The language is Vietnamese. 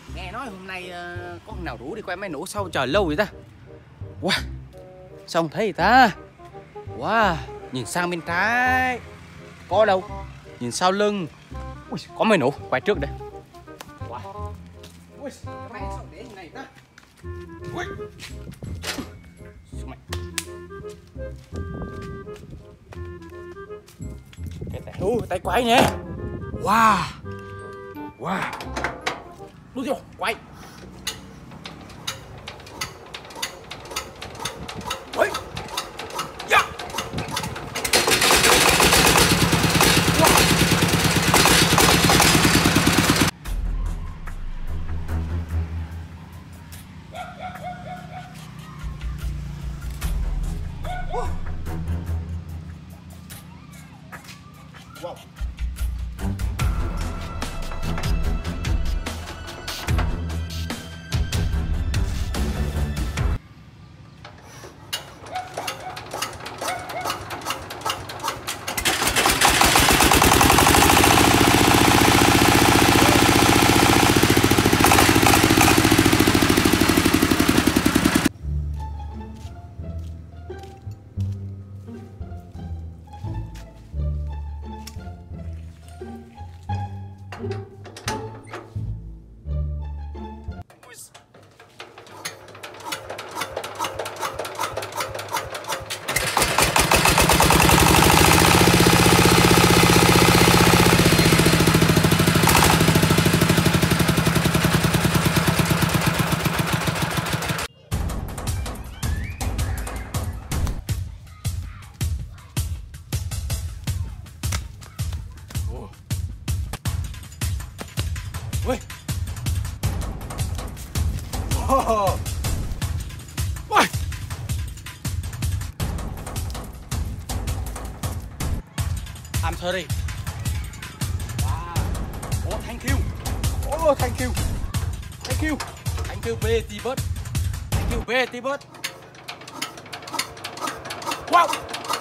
Nghe nói hôm nay có thằng nào rủ đi quay máy nổ sao trời lâu vậy ta? Wow, sao không thấy vậy ta? Wow, nhìn sang bên trái. Có đâu? Nhìn sau lưng. Ui, có máy nổ, quay trước đây. Wow. Ui, máy sao để như này ta? Ui. Cái tay quay nè. Wow. Wow. Đúng rồi, quay. Ui. Yeah. Wow. Ui. Wow. Ui. I'm sorry. Wow. Oh, thank you. Oh, thank you. Thank you. Thank you, PHE. Thank you, PHE. Wow.